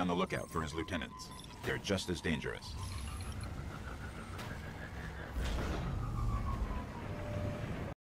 on the lookout for his lieutenants. They're just as dangerous.